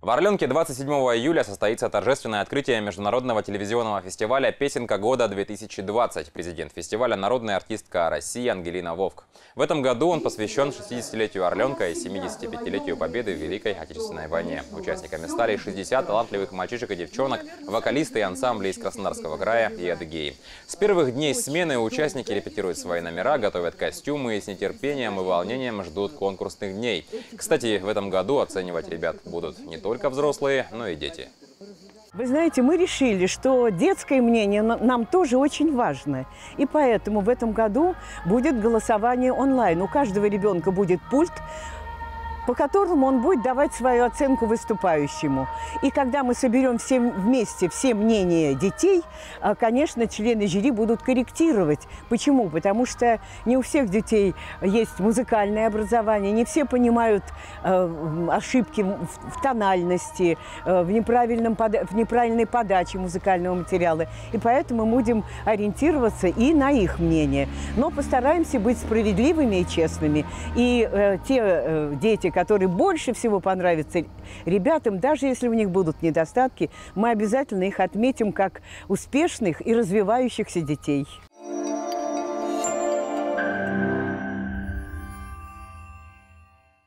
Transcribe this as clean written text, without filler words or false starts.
В Орленке 27 июля состоится торжественное открытие международного телевизионного фестиваля «Песенка года-2020». Президент фестиваля – народная артистка России Ангелина Вовк. В этом году он посвящен 60-летию Орленка и 75-летию победы в Великой Отечественной войне. Участниками стали 60 талантливых мальчишек и девчонок, вокалисты и ансамбли из Краснодарского края и Адыгеи. С первых дней смены участники репетируют свои номера, готовят костюмы и с нетерпением и волнением ждут конкурсных дней. Кстати, в этом году оценивать ребят будут не только взрослые, но и дети. Вы знаете, мы решили, что детское мнение нам тоже очень важно. И поэтому в этом году будет голосование онлайн. У каждого ребенка будет пульт, по которому он будет давать свою оценку выступающему. И когда мы соберем все вместе все мнения детей, конечно, члены жюри будут корректировать. Почему? Потому что не у всех детей есть музыкальное образование, не все понимают ошибки в тональности, в неправильной подаче музыкального материала. И поэтому мы будем ориентироваться и на их мнение. Но постараемся быть справедливыми и честными. И те дети, которые больше всего понравятся ребятам, даже если у них будут недостатки, мы обязательно их отметим как успешных и развивающихся детей.